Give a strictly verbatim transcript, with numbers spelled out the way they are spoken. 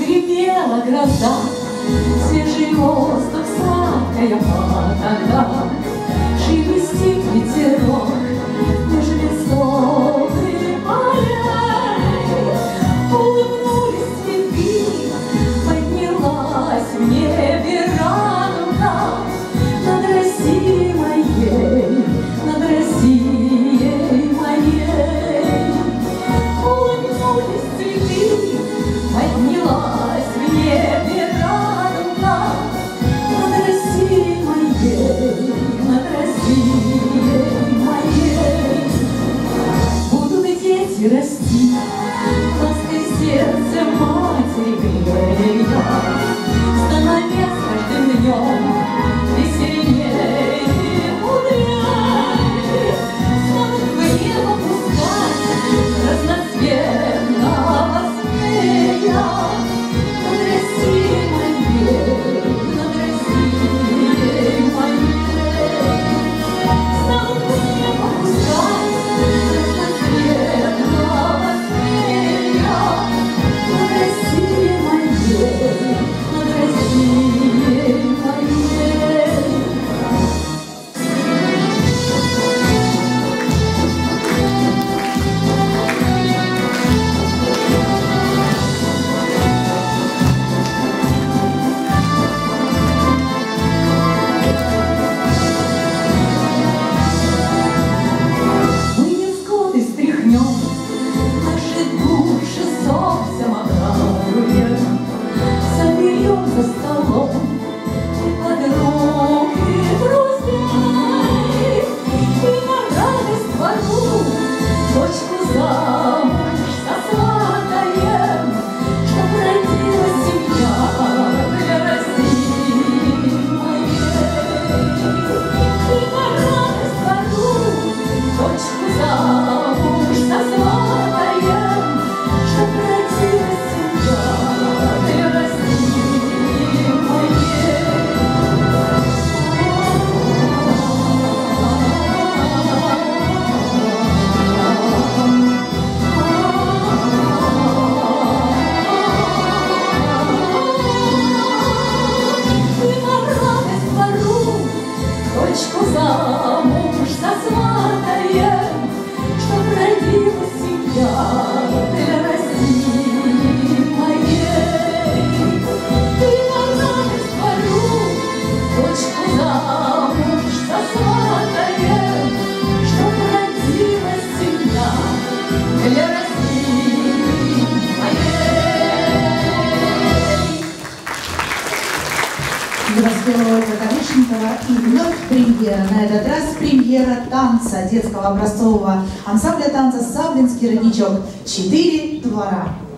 Скрипела гроза, свежий воздух, сладкая вода, шелестит ветерок меж лесов и полей. Улыбнулись цветы, поднялась в небе радуга над Россией моей, над Россией моей. Улыбнулись цветы, поднялась в небе радуга над Россией моей, над Россией моей. Будут дети расти, лаской сердце матери грея, становясь каждым днем веселей и мудрей. Станут в небо пускать разноцветного змея над Россией моей, над Россией моей. Станут в небо пускать разноцветного змея над Россией моей, над Россией моей. Мы невзгоды стряхнем, наши души солнцем обрадуем, соберем за столом и подруг, и друзей, и на радость твою дочку замуж сосватаем, чтоб родилась семья для России моей. И на радость твою дочку замуж сосватаем, чтоб родилась семья для России моей. И на радость твою дочку замуж сосватаем, чтоб родилась семья для России моей. И на радость твою дочку замуж сосватаем, чтоб родилась семья для России моей. Заспела Ольга Калишникова, и вновь премьера. На этот раз премьера танца детского образцового ансамбля танца «Саблинский родничок». Четыре двора.